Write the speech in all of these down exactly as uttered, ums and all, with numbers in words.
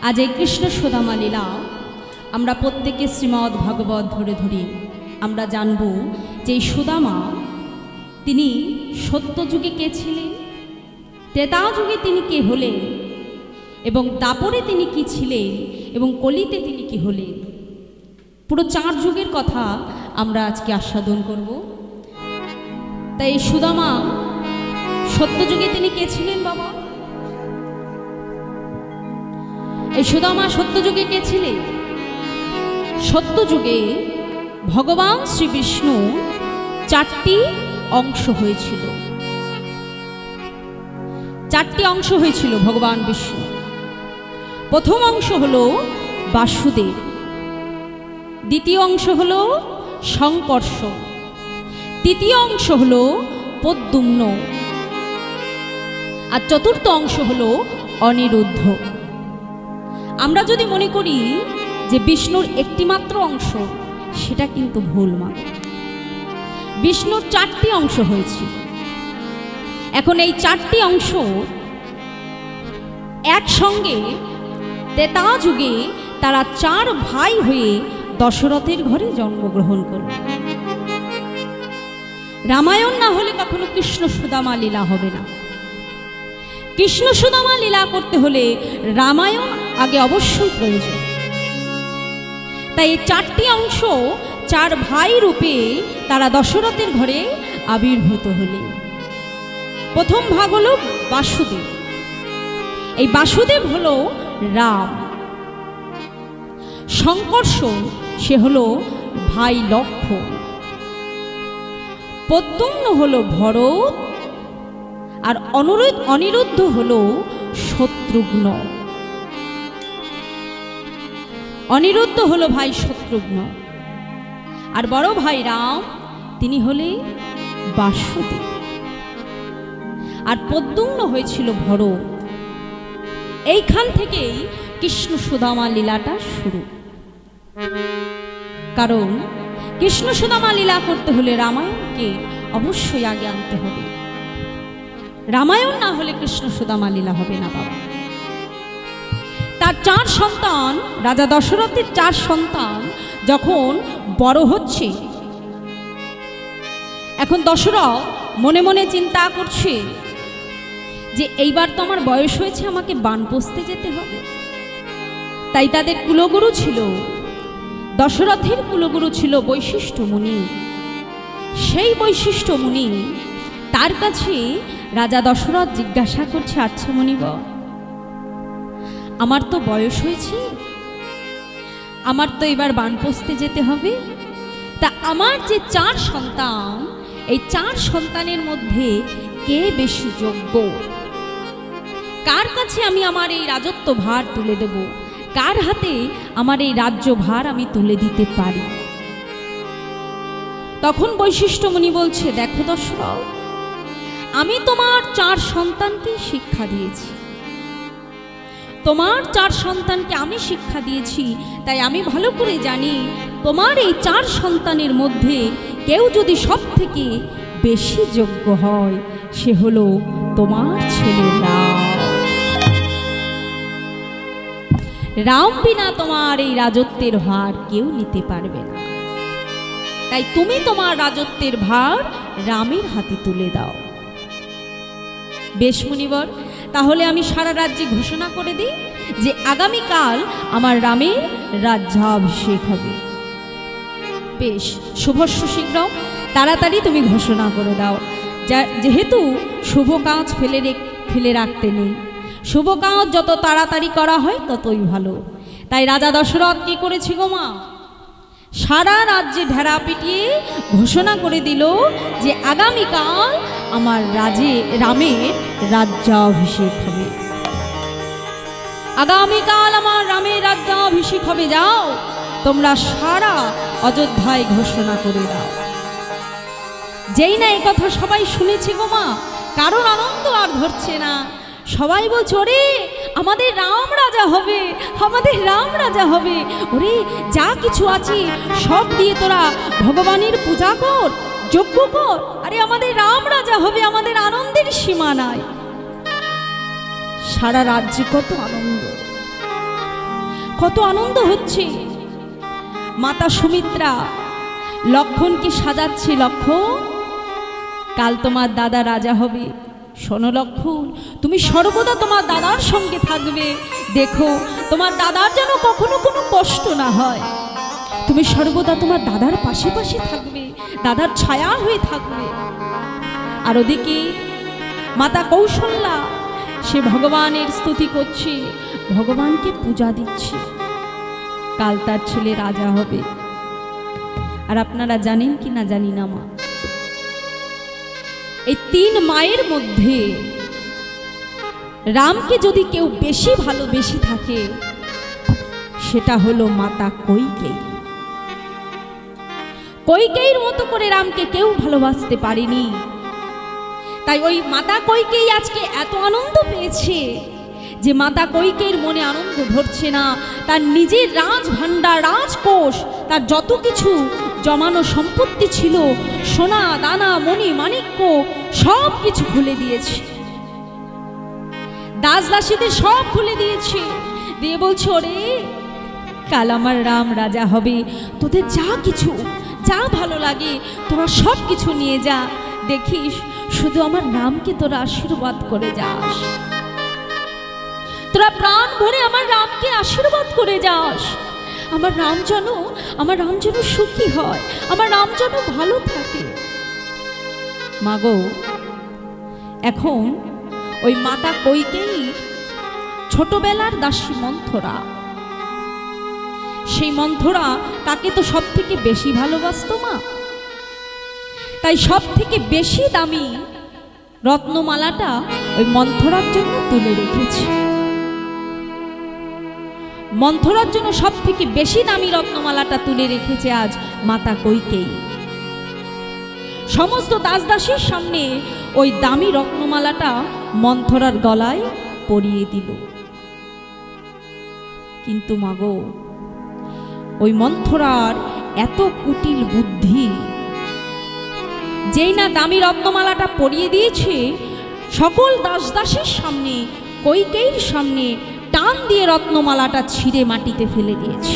आज এই কৃষ্ণ সুদামা লীলা আমরা প্রত্যেকে শ্রীমদ্ ভাগবত ধরে ধরি আমরা জানব যে সুদামা তিনি সত্যযুগে কে ছিলেন, ত্রেতা যুগে তিনি কে হলেন এবং দাপরে তিনি কি ছিলেন এবং কলিতে তিনি কি হলেন। পুরো চার যুগের কথা আমরা আজকে আস্বাদন করব। তাই সুদামা সত্যযুগে তিনি কে ছিলেন বাবা? এই সুদামা সত্যযুগে কে ছিলেন? সত্যযুগে ভগবান শ্রী বিষ্ণু চারটি অংশ হয়েছিল, চারটি অংশ হয়েছিল ভগবান বিষ্ণু। প্রথম অংশ হলো বাসুদেব, দ্বিতীয় অংশ হলো শঙ্কর্ষণ, তৃতীয় অংশ হলো প্রদ্যুম্ন, আর চতুর্থ অংশ হলো অনিরুদ্ধ। আমরা যদি মনে করি যে বিষ্ণুর একটি মাত্র অংশ, সেটা কিন্তু ভুল মা। বিষ্ণুর চারটি অংশ হয়েছে। এখন এই চারটি অংশ একসঙ্গে ত্রেতা যুগে তারা চার ভাই হয়ে দশরথের ঘরে জন্মগ্রহণ করল। রামায়ণ না হলে কখনো কৃষ্ণ সুদামা লীলা হবে না। কৃষ্ণ সুদামা লীলা করতে হলে রামায়ণ আগে অবশ্যই প্রয়োজন। তাই এই চারটি অংশ চার ভাই রূপে তারা দশরথের ঘরে আবির্ভূত হলেন। প্রথম ভাগ হলো বাসুদেব। এই বাসুদেব হলো রাম। শঙ্কর্ষণ সে হলো ভাই লক্ষ্মণ। প্রদ্যুম্ন হলো ভরত, আর অনুরুদ্ধ অনিরুদ্ধ হলো শত্রুঘ্ন। অনিরুদ্ধ হলো ভাই শত্রুঘ্ন, আর বড় ভাই রাম তিনি হলে বাসুদেব, আর প্রদ্যুম্ন হয়েছিল ভরত। এইখান থেকেই কৃষ্ণ সুদামা লীলাটা শুরু। কারণ কৃষ্ণ সুদামা লীলা করতে হলে রামায়ণকে অবশ্যই আগে আনতে হবে। রামায়ণ না হলে কৃষ্ণ সুদামা লীলা হবে না বাবা। তার চার সন্তান, রাজা দশরথের চার সন্তান যখন বড় হচ্ছে, এখন দশরথ মনে মনে চিন্তা করছে যে এইবার তো আমার বয়স হয়েছে, আমাকে বানপ্রস্থে যেতে হবে। তাই তাদের কুলগুরু ছিল, দশরথের কুলগুরু ছিল বৈশিষ্ট্য মুনি। সেই বৈশিষ্ট্য মুনি তার কাছে রাজা দশরথ জিজ্ঞাসা করছে, আচ্ছা মুনিবর, আমার তো বয়স হয়েছে, আমার তো এবার বানপ্রস্থে যেতে হবে, তা আমার যে চার সন্তান, এই চার সন্তানের মধ্যে কে বেশি যোগ্য? কার কাছে আমি আমার এই রাজত্ব ভার তুলে দেব? কার হাতে আমার এই রাজ্য ভার আমি তুলে দিতে পারি? তখন বৈশিষ্ট্য মুনি বলছে, দেখো দশরথ, আমি তোমার চার সন্তানকে শিক্ষা দিয়েছি, তোমার চার সন্তানকে আমি শিক্ষা দিয়েছি, তাই আমি ভালো করে জানি তোমার এই চার সন্তানের মধ্যে কেউ যদি সব থেকে বেশি যোগ্য হয়, সে হলো তোমার ছেলে রাম। রাম বিনা তোমার এই রাজত্বের ভার কেউ নিতে পারবে না। তাই তুমি তোমার রাজত্বের ভার রামের হাতে তুলে দাও। বেশ মুনিবর, তাহলে আমি সারা রাজ্যে ঘোষণা করে দিই যে আগামীকাল আমার রামের রাজ্যাভিষেক হবে। বেশ, শুভস্য শীঘ্রম, তাড়াতাড়ি তুমি ঘোষণা করে দাও। যা যেহেতু শুভ কাজ ফেলে ফেলে রাখতে নেই, শুভ কাজ যত তাড়াতাড়ি করা হয় ততই ভালো। তাই রাজা দশরথ কি করেছে গো মা? সারা রাজ্যে ঢেরা পিটিয়ে ঘোষণা করে দিল যে আগামীকাল আমার রাজে রামের রাজ্যাভিষেক হবে। আগামীকাল আমার রামের রাজ্যাভিষেক হবে, যাও তোমরা সারা অযোধ্যায় ঘোষণা করে দাও। যেই না এই কথা সবাই শুনেছে গো মা, কারোর আনন্দ আর ধরছে না। সবাই বলছে, ওরে আমাদের রাম রাজা হবে, আমাদের রাম রাজা হবে। ওরে যা কিছু আছে সব দিয়ে তোরা ভগবানের পূজা কর, যজ্ঞ কর, আরে আমাদের রাম রাজা হবে, আমাদের আনন্দের সীমা নাই। সারা রাজ্যে কত আনন্দ। কত আনন্দ হচ্ছে। মাতা সুমিত্রা লক্ষণকে সাজাচ্ছে, লক্ষণ কাল তোমার দাদা রাজা হবে, শোনো লক্ষণ তুমি সর্বদা তোমার দাদার সঙ্গে থাকবে, দেখো তোমার দাদার যেন কখনো কোনো কষ্ট না হয়, তুমি সর্বদা তোমার দাদার পাশে পাশে থাকবে, দাদার ছায়া হয়ে থাকবে। আর ওদিকে মাতা কৌশল্যা সে ভগবানের স্তুতি করছে, ভগবানকে পূজা দিচ্ছে, কাল তার ছেলে রাজা হবে। আর আপনারা জানেন কি না জানি না মা, এই তিন মায়ের মধ্যে রামকে যদি কেউ বেশি ভালোবেসে থাকে সেটা হলো মাতা কইকেয়ী। কইকেয়ীর মতো করে রামকে কেউ ভালোবাসতে পারেনি। তাই ওই মাতা কইকেয়ী আজকে এত আনন্দ পেয়েছে যে মাতা কইকেয়ীর মনে আনন্দ ধরছে না, তার নিজের রাজ ভাণ্ডার, রাজকোষ, তার যত কিছু জমানো সম্পত্তি ছিল, সোনা দানা মণি মাণিক্য সব কিছু খুলে দিয়েছে, দাস দাসীদের সব খুলে দিয়েছে, দিয়ে বলছে ওরে কাল আমার রাম রাজা হবে, তোদের যা কিছু যা ভালো লাগে তোরা সব কিছু নিয়ে যা, দেখিস শুধু আমার রামকে তোরা আশীর্বাদ করে যাস, তোরা প্রাণ ভরে আমার রামকে আশীর্বাদ করে যাস, আমার রাম যেন আমার রাম যেন সুখী হয়, আমার রাম যেন ভালো থাকে। মাগো এখন ওই মাতা কইকেয়ীর ছোটবেলার দাসী মন্থরা, সেই মন্থরা তাকে তো সব থেকে বেশি ভালোবাসতো মা, তাই সব থেকে বেশি দামি রত্নমালাটা ওই মন্থরার জন্য তুলে রেখেছে। মন্থরার জন্য সব থেকে বেশি দামি রত্নমালাটা তুলে রেখেছে আজ মাতা কইকেয়ী। সমস্ত দাস দাসীর সামনে ওই দামি রত্নমালাটা মন্থরার গলায় পরিয়ে দিল। কিন্তু মাগো ওই মন্থরার এত কুটিল বুদ্ধি, যেই না দামি রত্নমালাটা পরিয়ে দিয়েছে, সকল দাস দাসীর সামনে কইকেয়ীর সামনে টান দিয়ে রত্নমালাটা ছিঁড়ে মাটিতে ফেলে দিয়েছে।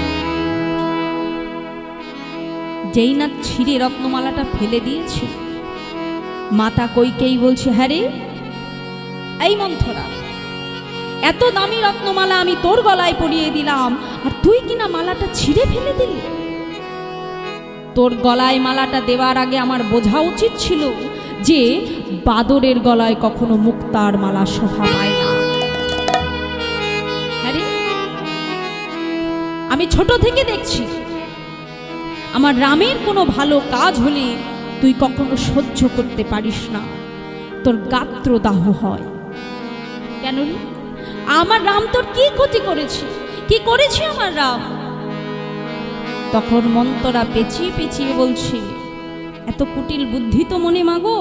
যেই না ছিঁড়ে রত্নমালাটা ফেলে দিয়েছে, মাতা কইকেয়ী বলছে হ্যাঁ রে এই মন্থরা, এত দামি রত্নমালা আমি তোর গলায় পরিয়ে দিলাম আর তুই কিনা মালাটা ছিঁড়ে ফেলে দিলি। তোর গলায় মালাটা দেওয়ার আগে আমার বোঝা উচিত ছিল যে বাদরের গলায় কখনো মুক্তার মালা শোভা পায় না। হ্যাঁ রে, আমি ছোট থেকে দেখছি আমার রামের কোনো ভালো কাজ হলে তুই কখনো সহ্য করতে পারিস না, তোর গাত্রদাহ হয়। কেন রে, আমার রাম তোর কি ক্ষতি করেছে, কি করেছে আমার রাম? তখন মন্থরা পেঁচিয়ে পেঁচিয়ে বলছে, এত কুটিল বুদ্ধি তো মনে মাগো।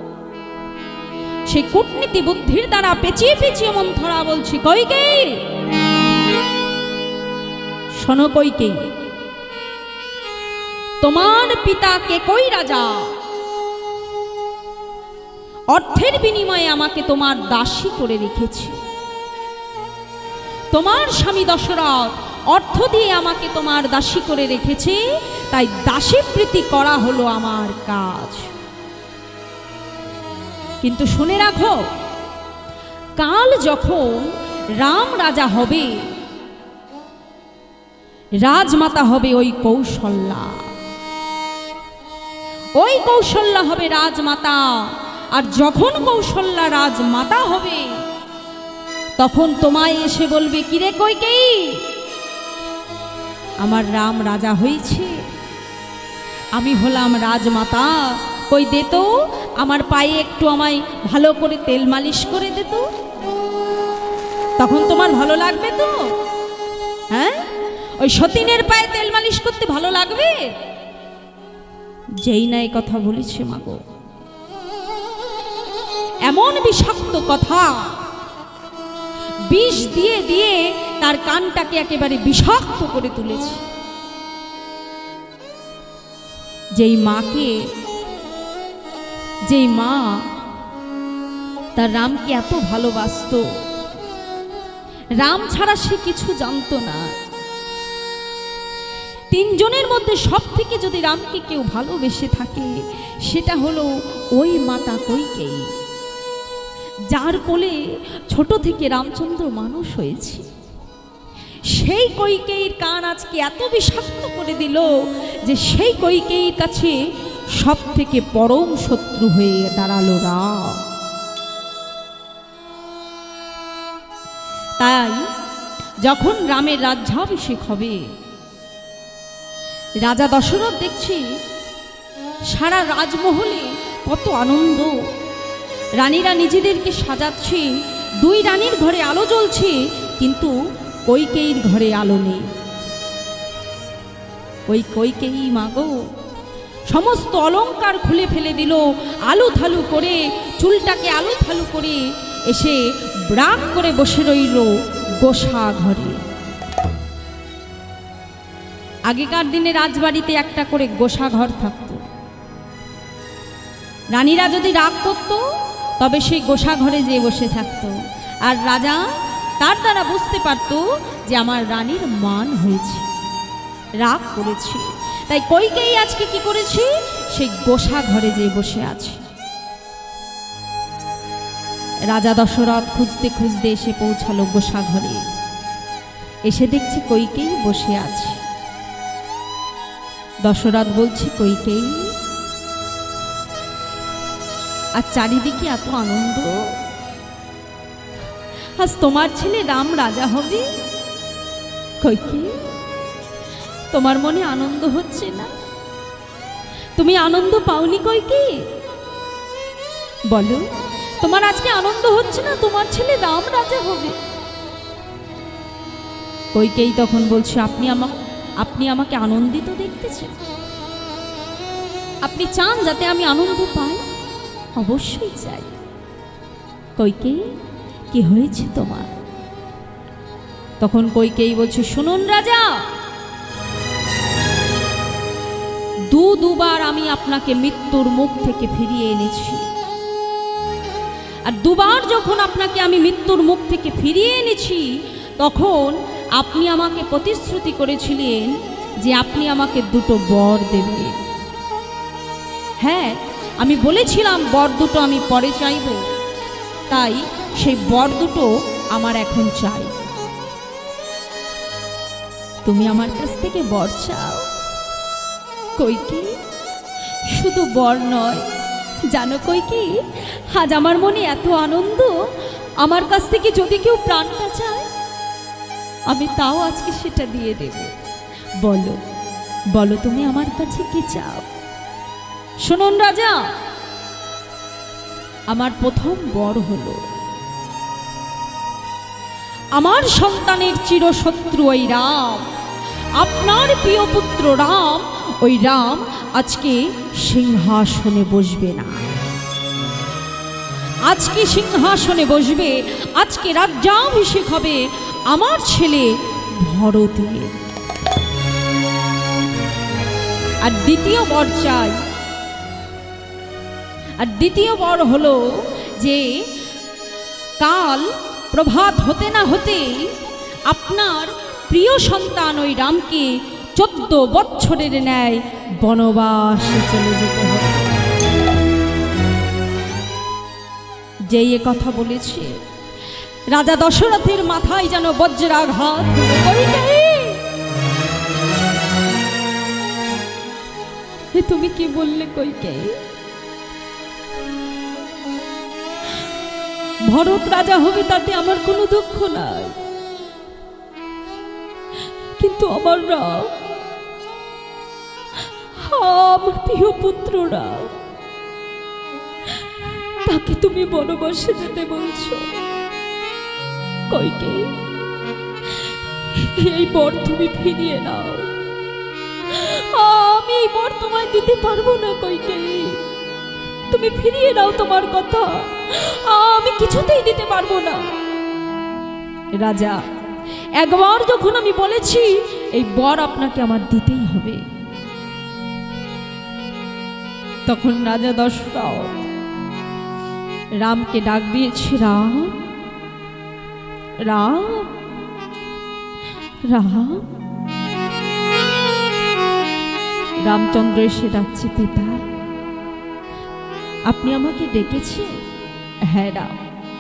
সেই কূটনীতি বুদ্ধির দ্বারা পেঁচিয়ে পেঁচিয়ে মন্থরা বলছে, কইকেয়ী শোনো কইকেয়ী, তোমার পিতা কেকই রাজা অর্থের বিনিময়ে আমাকে তোমার দাসী করে রেখেছে, তোমার স্বামী দশরথ অর্থ দিয়ে আমাকে তোমার দাসী করে রেখেছে, তাই দাসী প্রীতি করা হলো আমার কাজ। কিন্তু শুনে রাখো, কাল যখন রাম রাজা হবে, রাজমাতা হবে ওই কৌশল্যা, ওই কৌশল্যা হবে রাজমাতা। আর যখন কৌশল্যা রাজমাতা হবে, তখন তোমায় এসে বলবে, কিরে কইকেয়ী, আমার রাম রাজা হয়েছে, আমি হলাম রাজমাতা, কই দে তো আমার পায়ে একটু আমায় ভালো করে তেল মালিশ করে দে তো, তখন তোমার ভালো লাগবে তো? হ্যাঁ, ওই সতীনের পায়ে তেল মালিশ করতে ভালো লাগবে? যেই না এই কথা বলেছে মাগো, এমন বিষাক্ত কথা বিষ দিয়ে দিয়ে তার কানটাকে একেবারে বিষাক্ত করে তুলেছে। যেই মাকে, যেই মা তার রামকে এত ভালোবাসতো, রাম ছাড়া সে কিছু জানতো না। তিনজনের মধ্যে সব থেকে যদি রামকে কেউ ভালোবেসে থাকে সেটা হলো ওই মাতা কইকেয়ী, যার কোলে ছোট থেকে রামচন্দ্র মানুষ হয়েছে। সেই কইকেয়ীর কান আজকে এত বিষাক্ত করে দিল যে সেই কইকেয়ীর কাছে সব থেকে পরম শত্রু হয়ে দাঁড়ালো রাম। তাই যখন রামের রাজ্যাভিষেক হবে, রাজা দশরথ দেখছে সারা রাজমহলে কত আনন্দ, রানীরা নিজেদেরকে সাজাচ্ছে, দুই রানীর ঘরে আলো জ্বলছে, কিন্তু কইকেয়ীর ঘরে আলো নেই। ওই কইকেয়ী মাগো সমস্ত অলংকার খুলে ফেলে দিল, আলু থালু করে, চুলটাকে আলু থালু করে এসে ব্রাক করে বসে রইল গোসা ঘরে। আগেকার দিনে রাজবাড়িতে একটা করে গোসা ঘর থাকত। রানীরা যদি রাগ করত তবে সেই গোসা ঘরে যেয়ে বসে থাকত, আর রাজা তার দ্বারা বুঝতে পারত যে আমার রানীর মান হয়েছে, রাগ করেছে। তাই কইকেয়ী আজকে কি করেছে, সেই গোসা ঘরে যেয়ে বসে আছে। রাজা দশরথ খুঁজতে খুঁজতে এসে পৌঁছালো গোসা ঘরে, এসে দেখছি কইকেয়ী বসে আছে। দশরথ বলছি, কইকেয়ী, আর চারিদিকে এত আনন্দ, আজ তোমার ছেলে রাম রাজা হবে। কইকেয়ী, তোমার মনে আনন্দ হচ্ছে না? তুমি আনন্দ পাওনি কইকেয়ী? বলো, তোমার আজকে আনন্দ হচ্ছে না তোমার ছেলে রাম রাজা হবে? কইকেয়ী তখন বলছে, আপনি আমাকে আপনি আমাকে আনন্দিত দেখতেছেন? আপনি চান যাতে আমি আনন্দ পাই? অবশ্যই চাই। কইকেয়ী, কি হয়েছে তোমার? তখন কইকেয়ী বলছে, শুনুন রাজা, দু দুবার আমি আপনাকে মৃত্যুর মুখ থেকে ফিরিয়ে এনেছি, আর দুবার যখন আপনাকে আমি মৃত্যুর মুখ থেকে ফিরিয়ে এনেছি তখন আপনি আমাকে প্রতিশ্রুতি করেছিলেন যে আপনি আমাকে দুটো বর দেবেন। হ্যাঁ, আমি বলেছিলাম বর দুটো আমি পরে চাইব, তাই সেই বর দুটো আমার এখন চাই। তুমি আমার কাছ থেকে বর চাও? কইকেয়ী, শুধু বর নয়, জানো কইকেয়ী, আজ আমার মনে এত আনন্দ, আমার কাছ থেকে যদি কেউ প্রাণটা চায় আমি তাও আজকে সেটা দিয়ে দেব। বলো বলো তুমি আমার কাছে কি চাও? শুনুন রাজা, আমার প্রথম বর হলো আমার সন্তানের চিরশত্রু ওই রাম, আপনার প্রিয় পুত্র রাম, ওই রাম আজকে সিংহাসনে বসবে না, আজকে সিংহাসনে বসবে, আজকে রাজ্যাভিষেক হবে আমার ছেলে ভরতের। আর দ্বিতীয় বর চাই, আর দ্বিতীয় বর হলো যে কাল প্রভাত হতে না হতে আপনার প্রিয় সন্তান ওই রামকে চোদ্দ বৎসরের ন্যায় বনবাসে চলে যেতে হবে। যেই এ কথা বলেছে রাজা দশরথের মাথায় যেন বজ্রাঘাত। তুমি কি বললে কইকেয়ী? ভরত রাজা হবে তাতে আমার কোনো দুঃখ নাই, কিন্তু আমার রাম, আমার প্রিয় পুত্ররা, তাকে তুমি বনবাসে যেতে বলছো। কইকেয়ী, এই বর তুমি ফিরিয়ে নাও, আমি এই বর তোমায় দিতে পারবো না। কইকেয়ী, তুমি ফিরিয়ে নাও তোমার কথা, আমি কিছুতেই দিতে পারবো না। রাজা, একবার যখন আমি বলেছি এই বর আপনাকে আমার দিতেই হবে, তখন রাজা দশরথ রামকে ডাক দিয়েছে, রাম রাম রাম রামচন্দ্র এসে ডাকছে, পিতা আপনি আমাকে ডেকেছেন? হ্যাঁ রাম,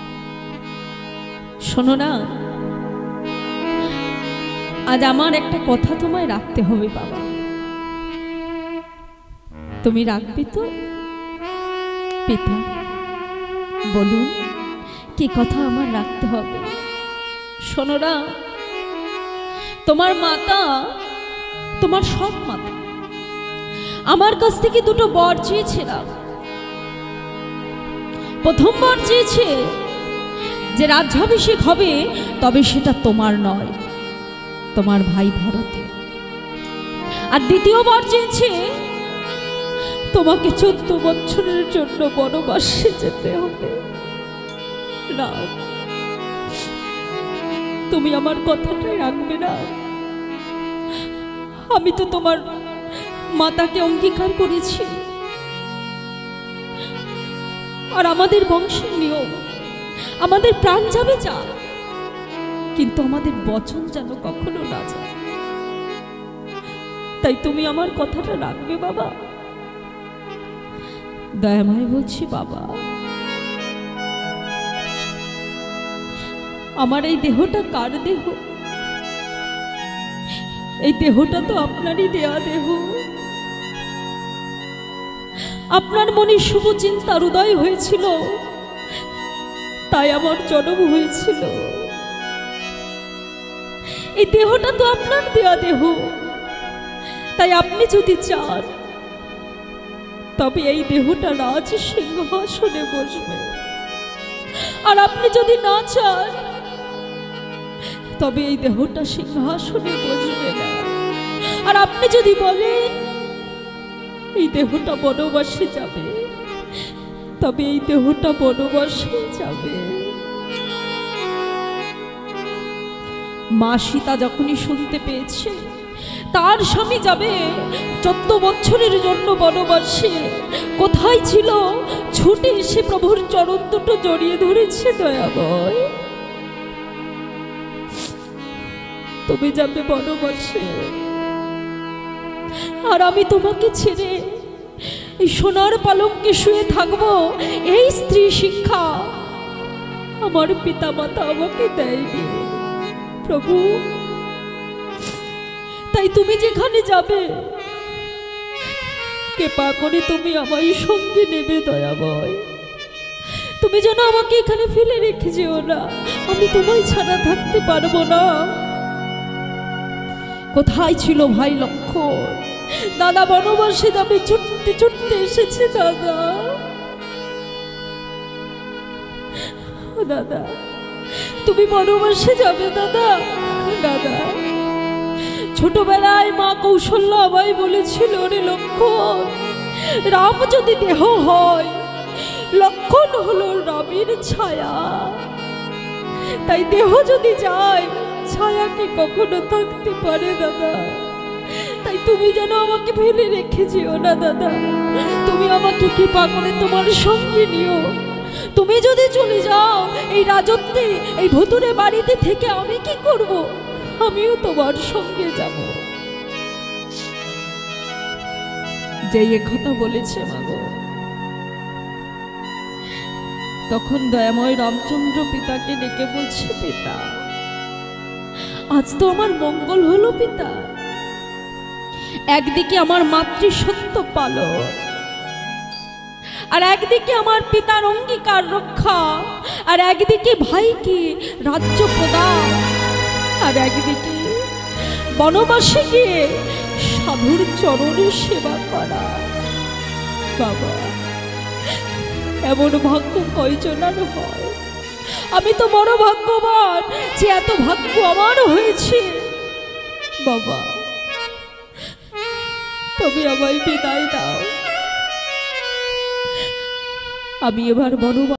শোনো না, আজ আমার একটা কথা তোমায় রাখতে হবে বাবা। তুমি রাখবে তো? পিতা বলুন, কি কথা আমার রাখতে হবে? শোনো না, তোমার মাতা, তোমার সৎ মাতা আমার কাছ থেকে দুটো বর চেয়েছিলাম। প্রথম বর চেয়েছে যে রাজ্যাভিষেক হবে, তবে সেটা তোমার নয়, তোমার ভাই ভরতের। আর দ্বিতীয় বর চেয়েছে তোমাকে চোদ্দ বছরের জন্য বনবাসে যেতে হবে। রাম, তুমি আমার কথাটাই রাখবে না? আমি তো তোমার মাতাকে অঙ্গীকার করেছি, আর আমাদের বংশের নিয়ম, আমাদের প্রাণ যাবে যা, কিন্তু আমাদের বচন যেন কখনো না যায়। তাই তুমি আমার কথাটা রাখবে বাবা? দয়াময় বলছি, বাবা আমার এই দেহটা কার দেহ? এই দেহটা তো আপনারই দেয়া দেহ। আপনার মনে শুভ চিন্তার উদয় হয়েছিল, তাই আমার জন্ম হয়েছিল। এই দেহটা তো আপনার দেয়া দেহ, তাই আপনি যদি চান তবে এই দেহটা রাজ সিংহাসনে বসবে। আর আপনি যদি না চান তবে এই দেহটা সিংহাসনে বসবে না। আর আপনি যদি বলেন এই দেহটা বনবাসে যাবে, তবে এই দেহটা বনবাসে যাবে। মা সীতা যখনই শুনতে পেয়েছে তার স্বামী যাবে চোদ্দ বছরের জন্য বনবাসে, কোথায় ছিল ছুটে এসে প্রভুর চরণ দুটো জড়িয়ে ধরেছে। দয়াময়, তুমি যাবে বনবাসে, আর আমি তোমাকে ছেড়ে এই সোনার পালঙ্কে শুয়ে থাকবো, এই স্ত্রী শিক্ষা আমার পিতা মাতা আমাকে দেয়নি প্রভু। তাই তুমি যেখানে যাবে কৃপা করে তুমি আমায় সঙ্গে নেবে। দয়াময়, তুমি যেন আমাকে এখানে ফেলে রেখে যেও না, আমি তোমায় ছাড়া থাকতে পারবো না। কোথায় ছিল ভাই লক্ষণ? দাদা বনবাসে যাবে, ছুটতে ছুটতে এসেছে। দাদা দাদা তুমি বনবাসে যাবে দাদা? দাদা, ছোটবেলায় মা কৌশল্যা আমায় বলেছিল, রে লক্ষণ, রাম যদি দেহ হয়, লক্ষণ হলো রামের ছায়া। তাই দেহ যদি যায়, ছায়া কি কখনো থাকতে পারে দাদা? তাই তুমি যেন আমাকে ফেলে রেখে যেও না দাদা। তুমি আমাকে কৃপা করে তোমার সঙ্গে নিও। তুমি যদি চলে যাও এই রাজত্বে, এই ভুতুরে বাড়িতে থেকে আমি কি করব? আমিও তোমার সঙ্গে যাব। যে কথা বলেছে মাগো, তখন দয়াময় রামচন্দ্র পিতাকে ডেকে বলছে, পিতা আজ তো আমার মঙ্গল হলো পিতা। একদিকে আমার মাতৃসত্য পালন, আর একদিকে আমার পিতার অঙ্গীকার রক্ষা, আর একদিকে ভাইকে রাজ্য প্রদান, আর একদিকে বনবাসে গিয়ে সাধুর চরণে সেবা করা। বাবা, এমন ভাগ্য কয়জনার হয়? আমি তো বড় ভাগ্যবান যে এত ভাগ্য আমার হয়েছে। বাবা, তবে আমায় বিদায় দাও, আমি এবার বড়